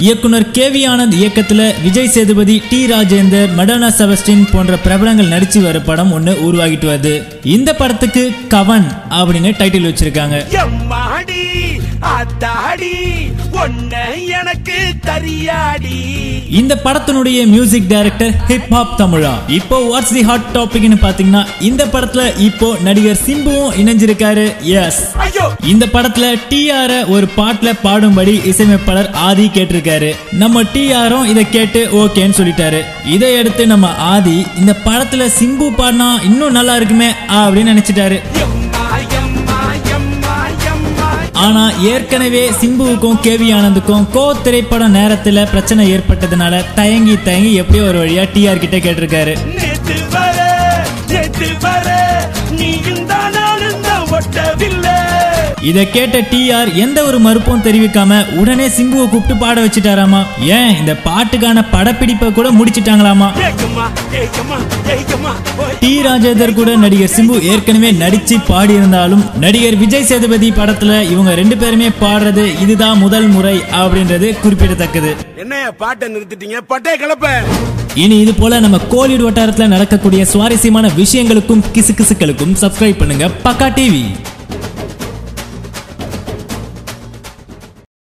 இயக்குனர் கேவி ஆனந்த் இயக்கத்துல Vijay Sethupathi, T Rajendar, Madonna Sebastian போன்ற பிரபலங்கள் நடிச்சு வர படம் ஒண்ணு உருவாகிட்டு வருது. இந்த படத்துக்கு கவன் அப்படின்னு டைட்டில் வச்சிருக்காங்க. இந்த படத்தினுடைய மியூசிக் டைரக்டர் ஹிப் ஹாப் தமிழா. இப்போ வாட்ஸ் தி ஹாட் டாபிக்னு பாத்தீங்கன்னா இந்த படத்துல இப்போ நடிகர் சிம்புவும் இணைஞ்சிருக்காரு. எஸ், இந்த படத்துல டிஆர் ஒரு பாட்டுல பாடும்படி இசையமைப்பாளர் ஆதி கேட்டிருக்காரு. நம்ம டிஆரும் இதை கேட்டு ஓகேன்னு சொல்லிட்டாரு. இதையடுத்து நம்ம ஆதி இந்த படத்துல சிம்பு பாடினா இன்னும் நல்லா இருக்குமே அப்படின்னு நினைச்சிட்டாரு. ஆனா ஏற்கனவே சிம்புவுக்கும் கேவி ஆனந்துக்கும் கோ திரைப்படம் நேரத்துல பிரச்சனை ஏற்பட்டதுனால தயங்கி எப்படியோ ஒரு வழியா டிஆர் கிட்ட கேட்டிருக்காரு. இதை கேட்ட டிஆர் எந்த ஒரு மறுப்பும் தெரிவிக்காம உடனே சிம்புவை கூப்பிட்டு பாட வச்சுட்டாராமா. ஏன் இந்த பாட்டுக்கான படப்பிடிப்பை கூட முடிச்சிட்டாங்களாமா. டி ராஜேந்தர் கூட நடிகர் சிம்பு ஏற்கனவே நடிச்சு பாடி இருந்தாலும் நடிகர் விஜய் சேதுபதி படத்துல இவங்க ரெண்டு பேருமே பாடுறது இதுதான் முதல் முறை அப்படின்றது குறிப்பிடத்தக்கது. என்ன பாட்டை நிறுத்திட்டீங்க, பட்டே கிளப்ப. இனி இது போல நம்ம கோலிவுட் வட்டாரத்துல நடக்கக்கூடிய சுவாரஸ்யமான விஷயங்களுக்கும் கிசுகிசுக்களுக்கும் சப்ஸ்கிரைப் பண்ணுங்க பக்கா டிவி.